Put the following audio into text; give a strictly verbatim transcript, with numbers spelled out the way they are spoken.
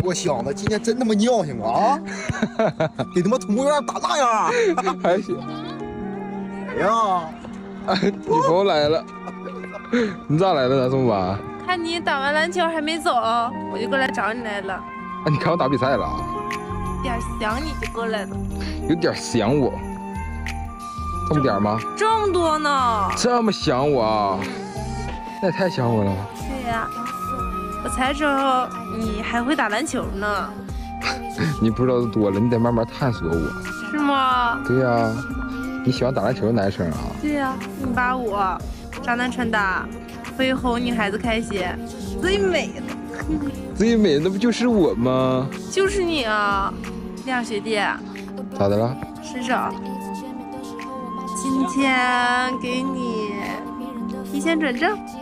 我想的今天真他妈尿性啊！给他妈同学打那样啊！ 还行。 哎呀， 女朋友来了，你咋来了呢？这么晚？ 看你打完篮球还没走，我就过来找你来了。 啊，你看我打比赛了啊？ 点想你就过来了。 有点想我，这么点吗？ 这么多呢？ 这么想我啊？那也太想我了。 对呀、啊，我才知道你还会打篮球呢。 你不知道的多了，你得慢慢探索我。 是吗？ 对呀、啊，你喜欢打篮球的男生啊？ 对呀、啊，一米八五，渣男穿搭，会哄女孩子开心，最美的。 最美的不就是我吗？ 就是你啊，亮学弟。 咋的了？ 伸手。今天给你提前转正。